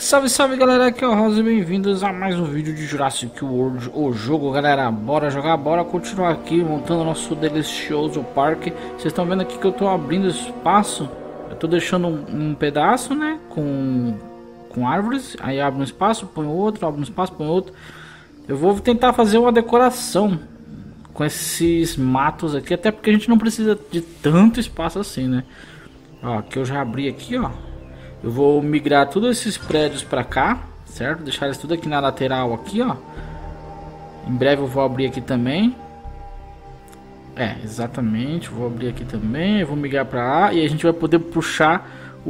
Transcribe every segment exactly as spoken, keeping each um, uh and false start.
Salve, salve galera, aqui é o Rosa e bem-vindos a mais um vídeo de Jurassic World, o jogo, galera. Bora jogar, bora continuar aqui montando o nosso delicioso parque. Vocês estão vendo aqui que eu tô abrindo espaço, eu tô deixando um, um pedaço, né, com, com árvores. Aí abro um espaço, põe outro, abro um espaço, põe outro. Eu vou tentar fazer uma decoração com esses matos aqui, até porque a gente não precisa de tanto espaço assim, né. Ó, aqui eu já abri aqui, ó. Eu vou migrar todos esses prédios para cá, certo? Deixar eles tudo aqui na lateral aqui, ó. Em breve eu vou abrir aqui também. É, exatamente. Vou abrir aqui também. Eu vou migrar para lá e a gente vai poder puxar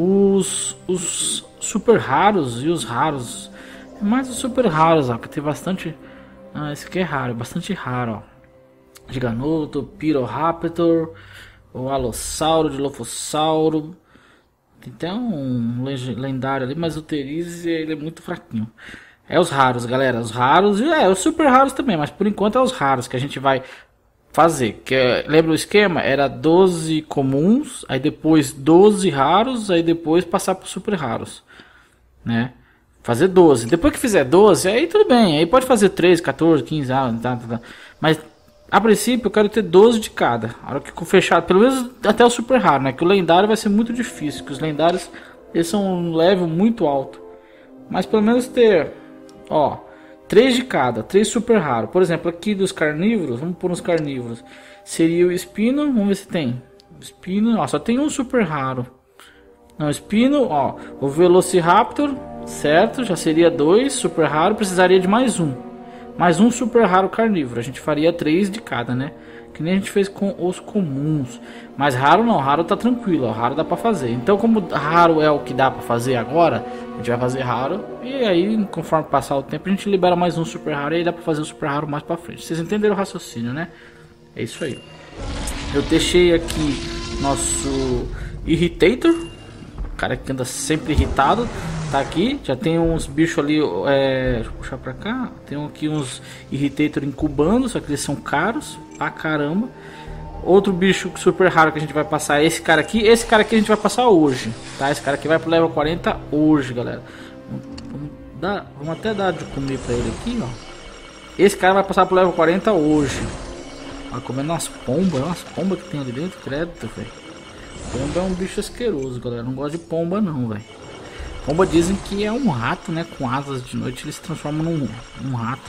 os, os super raros e os raros. Mais os super raros, ó. Que tem bastante. Ah, esse aqui é raro, bastante raro, ó. Giganoto, Piroraptor, o Alossauro, Dilophosauro. Tem até um lendário ali, mas o Terizzi ele é muito fraquinho. É os raros, galera. Os raros e é os super raros também, mas por enquanto é os raros que a gente vai fazer. Que é, lembra o esquema? Era doze comuns, aí depois doze raros, aí depois passar para super raros, né? Fazer doze. Depois que fizer doze, aí tudo bem. Aí pode fazer treze, quatorze, quinze, ah, tá, tá, tá. Mas a princípio eu quero ter doze de cada. A hora que for fechado, pelo menos até o super raro, né? Que o lendário vai ser muito difícil, que os lendários eles são um level muito alto. Mas pelo menos ter, ó, três de cada, três super raro. Por exemplo, aqui dos carnívoros, vamos pôr nos carnívoros. Seria o espino, vamos ver se tem. Espino, ó, só tem um super raro. Não, espino, ó, o Velociraptor, certo? Já seria dois super raro, precisaria de mais um. Mais um super raro carnívoro. A gente faria três de cada, né? Que nem a gente fez com os comuns. Mas raro não, raro tá tranquilo, ó, raro dá pra fazer. Então como raro é o que dá pra fazer agora, a gente vai fazer raro. E aí, conforme passar o tempo, a gente libera mais um super raro. E aí dá pra fazer o super raro mais pra frente. Vocês entenderam o raciocínio, né? É isso aí. Eu deixei aqui nosso Irritator. O cara que anda sempre irritado. Tá aqui, já tem uns bichos ali, é, deixa eu puxar pra cá. Tem aqui uns Irritator incubando, só que eles são caros pra caramba. Outro bicho super raro que a gente vai passar é esse cara aqui. Esse cara aqui a gente vai passar hoje, tá? Esse cara aqui vai pro level quarenta hoje, galera. Vamos, dar, vamos até dar de comer pra ele aqui, ó. Esse cara vai passar pro level quarenta hoje. Ó, comendo umas pombas, umas pombas que tem ali dentro, credo, velho. Pomba é um bicho asqueroso, galera. Não gosto de pomba não, velho. Pomba dizem que é um rato, né? Com asas. De noite eles se transformam num, num rato.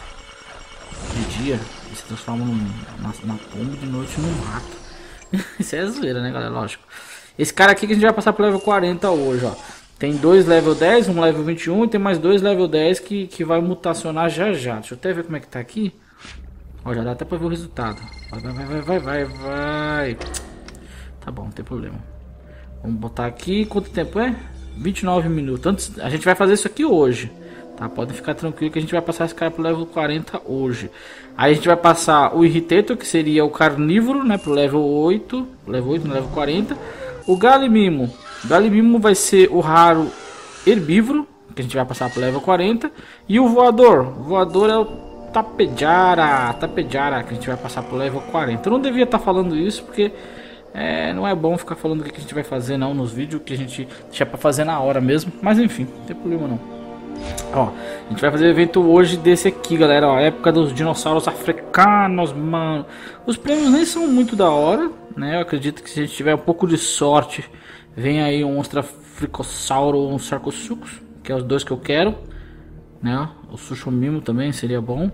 De dia eles se transformam num, na, na pomba, de noite num rato. Isso é zoeira, né, galera? Lógico. Esse cara aqui que a gente vai passar pro level quarenta hoje, ó. Tem dois level dez, um level vinte e um e tem mais dois level dez que, que vai mutacionar já já. Deixa eu até ver como é que tá aqui. Ó, já dá até pra ver o resultado. Vai, vai, vai, vai, vai, vai. Tá bom, não tem problema. Vamos botar aqui. Quanto tempo é? vinte e nove minutos. Antes, a gente vai fazer isso aqui hoje, tá? Podem ficar tranquilo que a gente vai passar esse cara pro level quarenta hoje. Aí a gente vai passar o Irritator, que seria o carnívoro, né, pro level oito, level oito no level quarenta. O Galimimo, Galimimo vai ser o raro herbívoro, que a gente vai passar pro level quarenta. E o voador, o voador é o Tapejara, Tapejara, que a gente vai passar pro level quarenta. Eu não devia estar falando isso porque É, não é bom ficar falando o que a gente vai fazer não nos vídeos, que a gente deixa pra fazer na hora mesmo. Mas enfim, não tem problema não. Ó, a gente vai fazer o evento hoje desse aqui, galera. Ó, época dos dinossauros africanos, mano. Os prêmios nem são muito da hora, né? Eu acredito que se a gente tiver um pouco de sorte, vem aí um Ostrafricossauro ou um Sarcosuchus, que é os dois que eu quero, né? O Sushomimo também seria bom.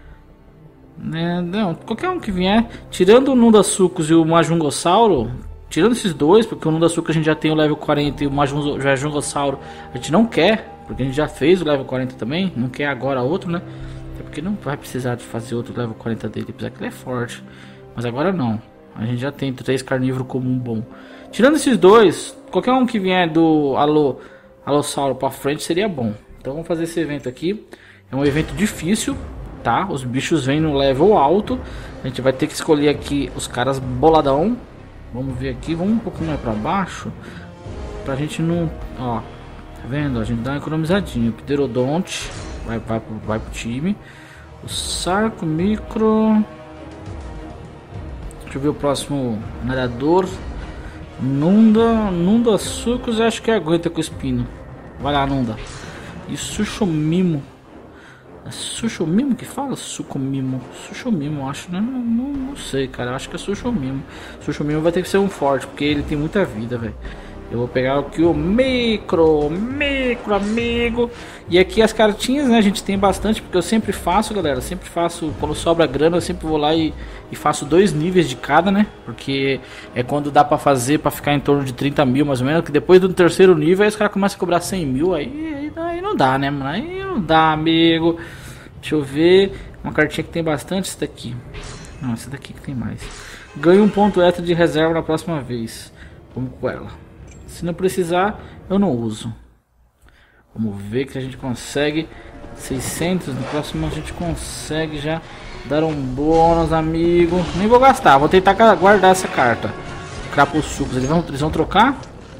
É, não, qualquer um que vier, tirando o Nundasucus e o Majungossauro, tirando esses dois, porque o Nundasucus a gente já tem o level quarenta e o Majungossauro a gente não quer, porque a gente já fez o level quarenta também, não quer agora outro, né? Até porque não vai precisar de fazer outro level quarenta dele, apesar que ele é forte, mas agora não, a gente já tem três carnívoros comum bom. Tirando esses dois, qualquer um que vier do Alo, Alossauro pra frente seria bom. Então vamos fazer esse evento aqui, é um evento difícil. Tá, os bichos vêm no level alto. A gente vai ter que escolher aqui os caras boladão. Vamos ver aqui, vamos um pouquinho mais pra baixo, pra gente não, ó, tá vendo? A gente dá uma economizadinha. O Pterodonte vai, vai, vai pro time. O Sarco Micro. Deixa eu ver o próximo nadador. Nunda, Nundasucus, acho que aguenta com o espino. Vai lá, Nunda. e Sushomimo. É Sushomimo que fala? Sucomimo. Sushomimo, acho, né? Não, não, não sei, cara. Eu acho que é Sushomimo. Sushomimo vai ter que ser um forte, porque ele tem muita vida, velho. Eu vou pegar aqui o micro, micro, amigo. E aqui as cartinhas, né? A gente tem bastante, porque eu sempre faço, galera. Sempre faço, quando sobra grana, eu sempre vou lá e, e faço dois níveis de cada, né? Porque é quando dá pra fazer, pra ficar em torno de trinta mil, mais ou menos. Que depois do terceiro nível, aí os caras começam a cobrar cem mil. Aí, aí, aí não dá, né, mano? Aí não dá, amigo. Deixa eu ver. Uma cartinha que tem bastante, essa daqui. Não, essa daqui que tem mais. Ganho um ponto extra de reserva na próxima vez. Vamos com ela. Se não precisar, eu não uso. Vamos ver que a gente consegue seiscentos. No próximo a gente consegue já dar um bônus, amigo. Nem vou gastar, vou tentar guardar essa carta. Crapossucos, eles vão, eles vão trocar?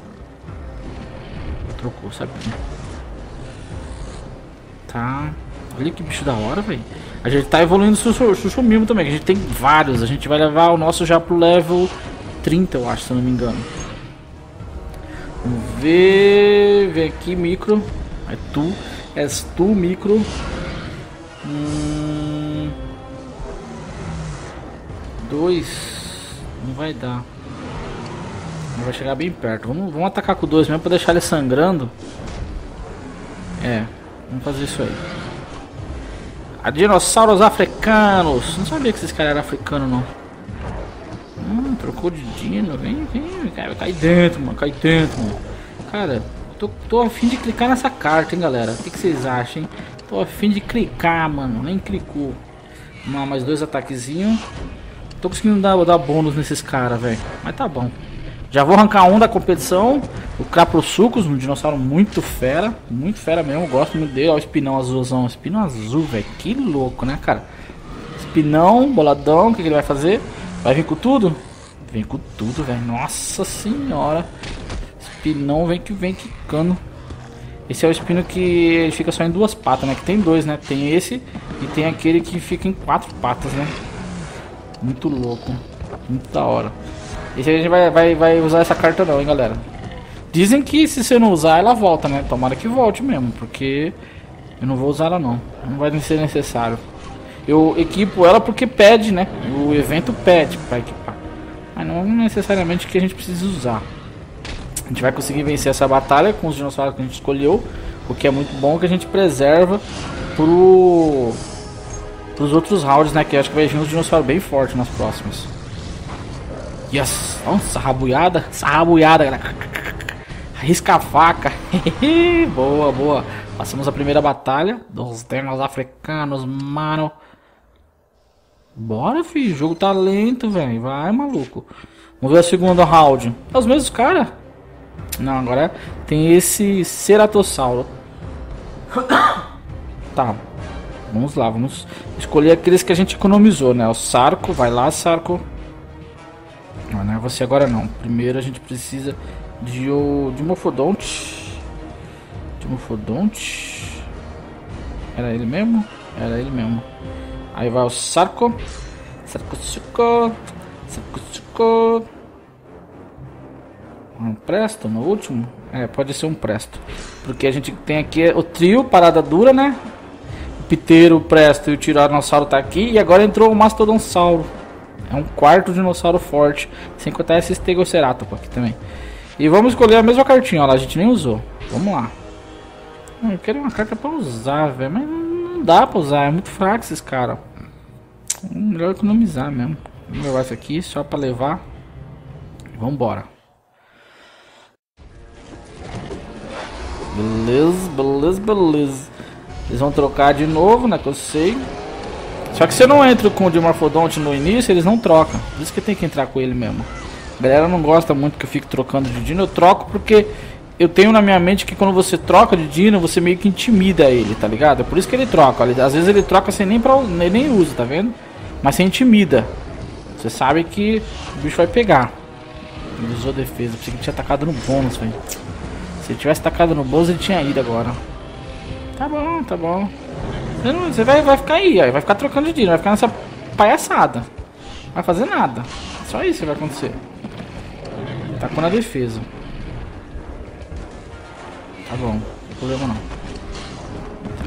Trocou, sabe? Tá. Olha que bicho da hora, velho. A gente tá evoluindo o Sushomimo também, que a gente tem vários. A gente vai levar o nosso já pro level trinta, eu acho, se eu não me engano. Vamos ver. Vem aqui, micro. É tu. És tu, micro. Hum, dois. Não vai dar. Não vai chegar bem perto. Vamos, vamos atacar com dois mesmo pra deixar ele sangrando. É. Vamos fazer isso aí. A dinossauros africanos. Não sabia que esses caras eram africanos, não. Hum, trocou de dino. Vem, vem, cara, cai dentro, mano. Cai dentro, mano. Cara, tô, tô a fim de clicar nessa carta, hein, galera. O que, que vocês acham, hein? Tô a fim de clicar, mano. Nem clicou. Vamos lá, mais dois ataquezinhos. Tô conseguindo dar, dar bônus nesses caras, velho. Mas tá bom. Já vou arrancar um da competição. O Crapossucos, um dinossauro muito fera. Muito fera mesmo, eu gosto muito dele. Olha o espinão azulzão. Espinão azul, velho. Que louco, né, cara? Espinão, boladão. O que, que ele vai fazer? Vai vir com tudo? Vem com tudo, velho. Nossa senhora. Espinão vem que vem quicando. Esse é o espino que fica só em duas patas, né? Que tem dois, né? Tem esse e tem aquele que fica em quatro patas, né? Muito louco. Muito da hora. Esse a gente vai, vai, vai usar essa carta não, hein, galera. Dizem que se você não usar, ela volta, né? Tomara que volte mesmo, porque eu não vou usar ela não. Não vai ser necessário. Eu equipo ela porque pede, né? O evento pede pra equipar. Mas não necessariamente que a gente precise usar. A gente vai conseguir vencer essa batalha com os dinossauros que a gente escolheu. O que é muito bom, que a gente preserva pro... pros outros rounds, né? Que eu acho que vai vir uns dinossauros bem fortes nas próximas. Yes! Nossa, rabuiada. Essa rabuiada, galera. Arrisca a faca. Boa, boa. Passamos a primeira batalha dos dinos africanos, mano. Bora, filho. O jogo tá lento, velho. Vai, maluco. Vamos ver a segunda round. É os mesmos caras? Não, agora tem esse Ceratossauro. Tá. Vamos lá, vamos escolher aqueles que a gente economizou, né? O Sarco, vai lá, Sarco. Não, não é você agora não. Primeiro a gente precisa de o de Morphodonte. De Morphodonte. Era ele mesmo? Era ele mesmo. Aí vai o Sarco. Sarco, Sarco. Sarco, Sarco. Um Presto no último? É, pode ser um Presto. Porque a gente tem aqui o trio, parada dura, né? O Piteiro, o Presto e o Tiranossauro tá aqui. E agora entrou o Mastodonsauro. É um quarto dinossauro forte. Sem contar esse Stegoceratops aqui também. E vamos escolher a mesma cartinha, ó lá. A gente nem usou. Vamos lá. Eu quero uma carta pra usar, velho. Mas não dá pra usar. É muito fraco esses caras. Melhor economizar mesmo. Vamos levar isso aqui só pra levar. Vambora. Beleza, beleza, beleza. Eles vão trocar de novo, né? Que eu sei. Só que se eu não entro com o Dimorphodonte no início, eles não trocam. Por isso que tem que entrar com ele mesmo. A galera não gosta muito que eu fique trocando de dino. Eu troco porque eu tenho na minha mente que quando você troca de dino, você meio que intimida ele, tá ligado? É por isso que ele troca. Ele, às vezes ele troca sem nem pra, nem, nem usa, tá vendo? Mas você intimida. Você sabe que o bicho vai pegar. Ele usou defesa. Pensei que ele tinha atacado no bônus, velho. Se ele tivesse atacado no bônus, ele tinha ido agora. Tá bom, tá bom. Você, não, você vai, vai ficar aí, ó, vai ficar trocando de dino, vai ficar nessa palhaçada. Não vai fazer nada. Só isso que vai acontecer. Tacou na defesa. Tá bom, não tem problema não.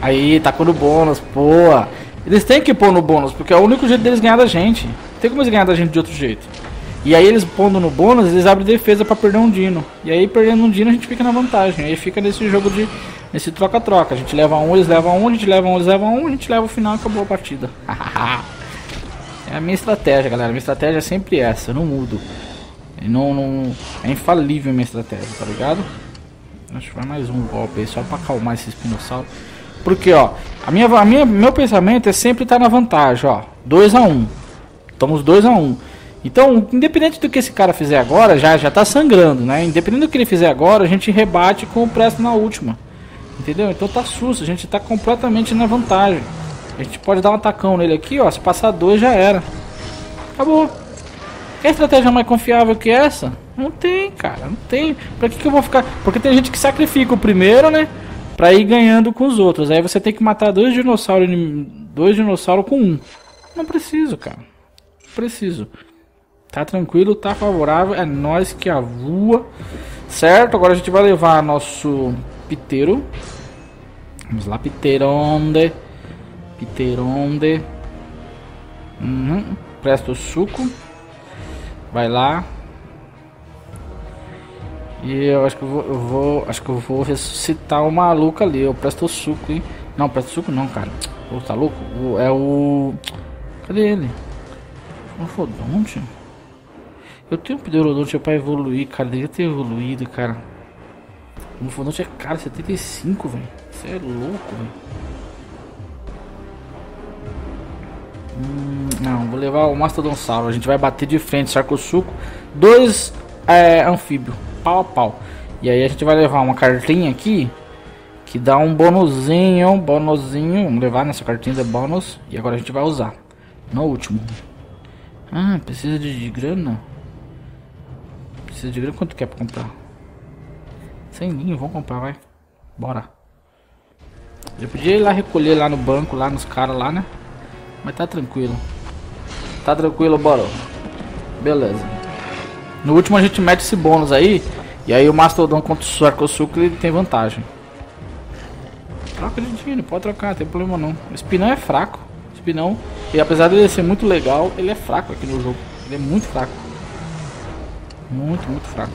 Aí, tacou no bônus, pô. Eles têm que pôr no bônus, porque é o único jeito deles ganhar da gente. Não tem como eles ganhar da gente de outro jeito. E aí eles pondo no bônus, eles abrem defesa pra perder um dino. E aí perdendo um dino a gente fica na vantagem. Aí fica nesse jogo de... nesse troca-troca. A gente leva um, eles levam um, a gente leva um, eles levam um, a gente leva o final e acabou a partida. É a minha estratégia, galera. Minha estratégia é sempre essa, eu não mudo. Eu não, não... É infalível a minha estratégia, tá ligado? Acho que vai mais um golpe aí, só pra acalmar esse espinossauro. Porque, ó, a minha, a minha, meu pensamento é sempre estar na vantagem, ó. dois a um. Estamos dois a um. Então, independente do que esse cara fizer agora, já, já tá sangrando, né? Independente do que ele fizer agora, a gente rebate com o presto na última. Entendeu? Então tá susto, a gente tá completamente na vantagem. A gente pode dar um atacão nele aqui, ó. Se passar dois já era. Acabou. Quer estratégia mais confiável que essa? Não tem, cara, não tem. Pra que que eu vou ficar... Porque tem gente que sacrifica o primeiro, né? Pra ir ganhando com os outros. Aí você tem que matar dois dinossauros, dois dinossauros com um. Não preciso, cara. Não preciso. Tá tranquilo, tá favorável. É nós que avua. Certo? Agora a gente vai levar nosso piteiro. Vamos lá, piteronde. Piteronde. Uhum. Presta o suco. Vai lá. E eu acho que eu vou, eu vou. Acho que eu vou ressuscitar o maluco ali. Eu presto o suco, hein? Não, presto o suco não, cara. Pô, tá louco? O, é o. Cadê ele? O Fodonte? Eu tenho um Pterodonte pra evoluir, cara. Devia ter evoluído, cara. O Fodonte é caro, setenta e cinco, velho. Você é louco, velho. Hum, não, vou levar o Mastodonsauro. A gente vai bater de frente, Sarcosuco. Dois é, anfíbios, pau a pau. E aí a gente vai levar uma cartinha aqui que dá um bonuzinho, um bonuzinho. Vamos levar nessa cartinha de bônus. E agora a gente vai usar no último. Ah, precisa de, de grana. Precisa de grana, quanto quer pra comprar? Sem ninho, vamos comprar, vai. Bora. Eu podia ir lá recolher lá no banco, lá nos caras lá, né? Mas tá tranquilo. Tá tranquilo, bora. Beleza. No último a gente mete esse bônus aí. E aí o Mastodon contra o Sarcosuco ele tem vantagem. Troca de dinheiro, pode trocar, não tem problema não. O Espinão é fraco. O Espinão, e apesar de ele ser muito legal, ele é fraco aqui no jogo. Ele é muito fraco. Muito, muito fraco.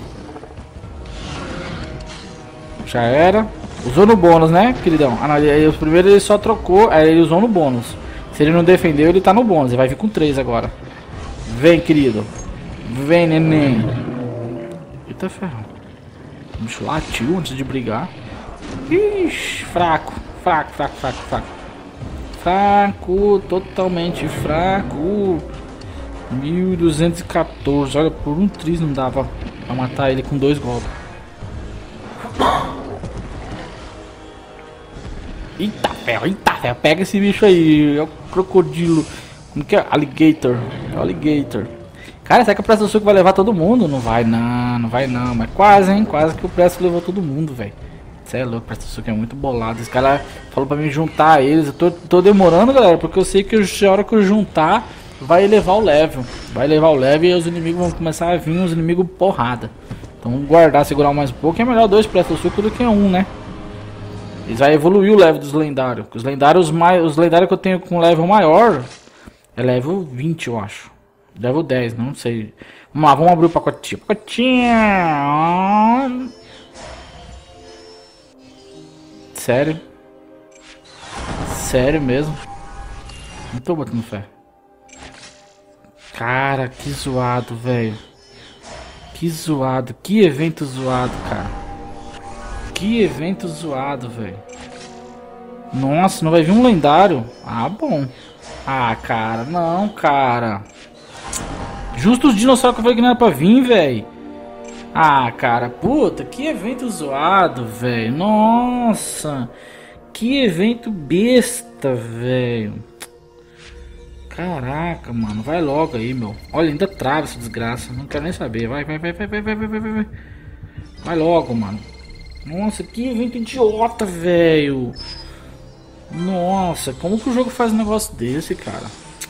Já era. Usou no bônus, né, queridão? Ah, não, aí os primeiros ele só trocou, aí ele usou no bônus. Se ele não defendeu, ele tá no bônus. Ele vai vir com três agora. Vem, querido. Vem, neném. Eita ferro. O bicho latiu antes de brigar. Ixi, fraco. Fraco, fraco, fraco, fraco. Fraco, totalmente fraco. mil duzentos e quatorze. Olha, por um tris não dava pra matar ele com dois golpes. Eita ferro, eita ferro. Pega esse bicho aí. É o crocodilo. Como que é? Alligator. É o alligator. Cara, será que o Presto Suco vai levar todo mundo? Não vai não, não vai não. Mas quase, hein? Quase que o Presto levou todo mundo, velho. Você é louco, o Presto Suco é muito bolado. Esse cara falou pra mim juntar eles. Eu tô, tô demorando, galera, porque eu sei que a hora que eu juntar, vai elevar o level. Vai elevar o level e os inimigos vão começar a vir, os inimigos porrada. Então guardar, segurar mais um pouco. É melhor dois Presto Suco do que um, né? Eles vão evoluir o level dos lendários. Os lendários, mais, os lendários que eu tenho com level maior é level vinte, eu acho. Level dez, não sei. Vamos lá, vamos abrir o pacotinho. Pacotinho. Sério? Sério mesmo? Não tô botando fé. Cara, que zoado, velho. Que zoado. Que evento zoado, cara. Que evento zoado, velho. Nossa, não vai vir um lendário? Ah, bom. Ah, cara, não, cara. Justo os dinossauros que eu falei que não era pra vir, velho. Ah, cara, puta, que evento zoado, velho. Nossa, que evento besta, velho. Caraca, mano, vai logo aí, meu. Olha, ainda trava essa desgraça. Não quero nem saber. Vai, vai, vai, vai, vai, vai, vai, vai, vai. Vai logo, mano. Nossa, que evento idiota, velho. Nossa, como que o jogo faz um negócio desse, cara?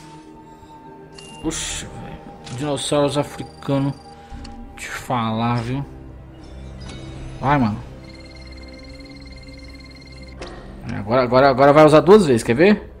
Puxa, velho. Dinossauros africanos. Te falar, viu? Vai, mano. Agora, agora, agora vai usar duas vezes, quer ver?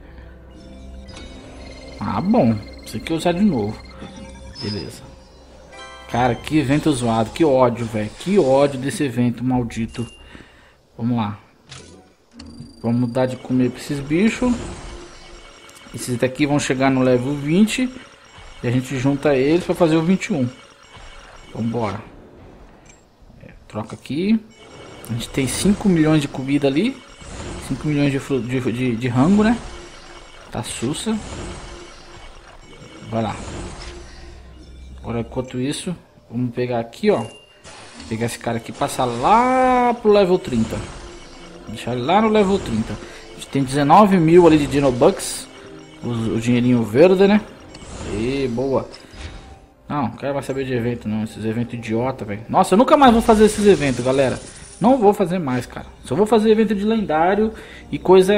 Ah, bom. Isso aqui eu usar de novo. Beleza. Cara, que evento zoado. Que ódio, velho. Que ódio desse evento maldito. Vamos lá. Vamos dar de comer pra esses bichos. Esses daqui vão chegar no level vinte. E a gente junta eles pra fazer o vinte e um. Vambora. É, troca aqui. A gente tem cinco milhões de comida ali. cinco milhões de, de, de, de rango, né? Tá sussa. Vai lá. Agora, enquanto isso, vamos pegar aqui, ó. Pegar esse cara aqui e passar lá pro level trinta. Deixar ele lá no level trinta. A gente tem dezenove mil ali de Dinobucks. O, o dinheirinho verde, né? E boa. Não, não quero mais saber de evento não. Esses eventos idiota, velho. Nossa, eu nunca mais vou fazer esses eventos, galera. Não vou fazer mais, cara. Só vou fazer evento de lendário e coisa...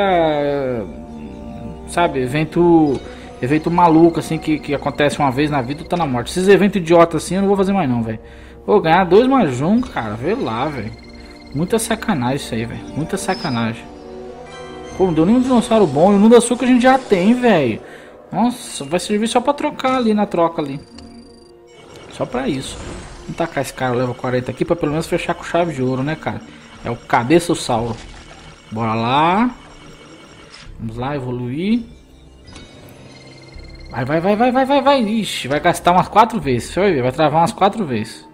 Sabe, evento... Evento maluco, assim, que, que acontece uma vez na vida e tá na morte. Esses eventos idiota assim eu não vou fazer mais não, velho. Vou ganhar dois mais um, cara. Vê lá, velho. Muita sacanagem isso aí, velho. Muita sacanagem. Pô, não deu nenhum dinossauro bom. E o Nuda Açúcar a gente já tem, velho. Nossa, vai servir só pra trocar ali na troca ali. Só pra isso. Vamos tacar esse cara level quarenta aqui pra pelo menos fechar com chave de ouro, né, cara? É o Cabeçossauro. Bora lá. Vamos lá, evoluir. Vai, vai, vai, vai, vai, vai, vai. Ixi, vai gastar umas quatro vezes. Você vai ver, vai travar umas quatro vezes.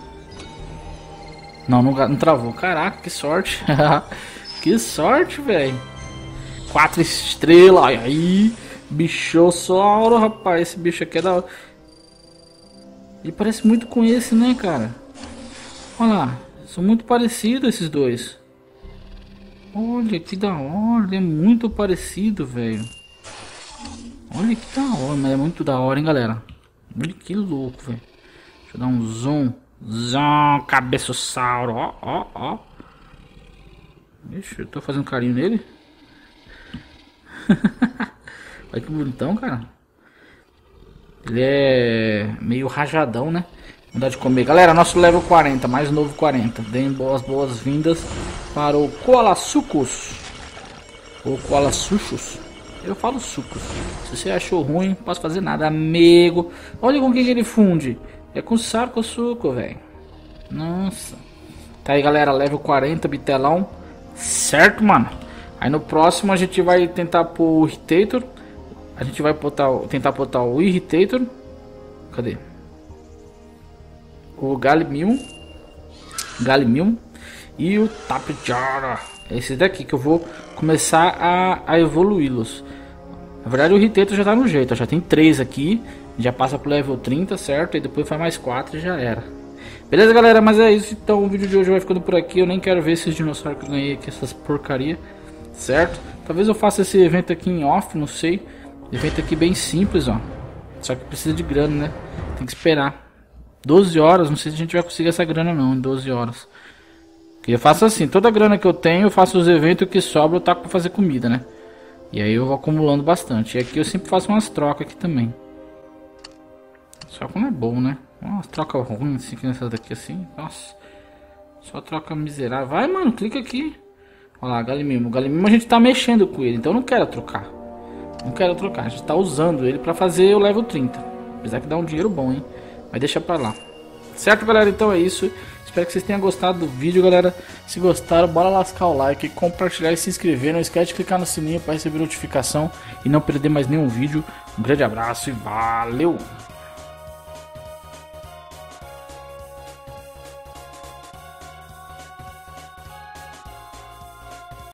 Não, não, não travou. Caraca, que sorte. Que sorte, velho. Quatro estrelas. Olha aí. Bichossauro, rapaz. Esse bicho aqui é da hora. Ele parece muito com esse, né, cara? Olha lá. São muito parecidos esses dois. Olha que da hora. É muito parecido, velho. Olha que da hora, mas é muito da hora, hein, galera. Olha que louco, velho. Deixa eu dar um zoom. Zoom, Cabeçossauro. Ó, ó, ó. Ixi, eu tô fazendo carinho nele. Olha que bonitão, cara. Ele é meio rajadão, né? Vamos dar de comer. Galera, nosso level quarenta, mais novo quarenta. Deem boas boas-vindas para o Koalasucos. Ou Koalasuchos. Eu falo sucos. Se você achou ruim, não posso fazer nada, amigo. Olha com quem que ele funde. É com Sarcosuco, velho. Nossa. Tá aí, galera. Level quarenta, bitelão. Certo, mano. Aí no próximo a gente vai tentar pôr o Irritator. A gente vai botar, tentar botar o Irritator. Cadê? O Galimium. Galimium. E o Tapejara. É esse daqui que eu vou começar a, a evoluí-los. Na verdade o Irritator já tá no jeito. Já tem três aqui. Já passa pro level trinta, certo? E depois faz mais quatro e já era. Beleza, galera? Mas é isso. Então o vídeo de hoje vai ficando por aqui. Eu nem quero ver esses dinossauros que eu ganhei aqui. Essas porcaria. Certo? Talvez eu faça esse evento aqui em off. Não sei. Evento aqui bem simples, ó. Só que precisa de grana, né? Tem que esperar doze horas. Não sei se a gente vai conseguir essa grana não. Em doze horas. Eu faço assim, toda a grana que eu tenho, eu faço os eventos que sobra, eu taco pra fazer comida, né? E aí eu vou acumulando bastante. E aqui eu sempre faço umas trocas aqui também. Só que não é bom, né? Umas trocas ruins, assim, que nessa daqui assim. Nossa. Só troca miserável. Vai, mano, clica aqui. Olha lá, Galimimo. O Galimimo a gente tá mexendo com ele, então eu não quero trocar. Não quero trocar, a gente tá usando ele pra fazer o level trinta. Apesar que dá um dinheiro bom, hein? Mas deixa pra lá. Certo, galera? Então é isso. Espero que vocês tenham gostado do vídeo, galera. Se gostaram, bora lascar o like, compartilhar e se inscrever. Não esquece de clicar no sininho para receber notificação e não perder mais nenhum vídeo. Um grande abraço e valeu!